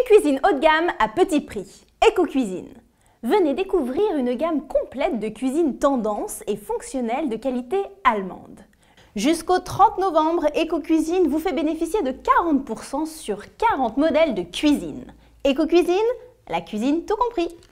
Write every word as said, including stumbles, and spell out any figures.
cuisine haut de gamme à petit prix. Eco-cuisine. Venez découvrir une gamme complète de cuisine tendance et fonctionnelle de qualité allemande. Jusqu'au trente novembre, Eco-cuisine vous fait bénéficier de quarante pour cent sur quarante modèles de cuisine. Eco-cuisine, la cuisine tout compris.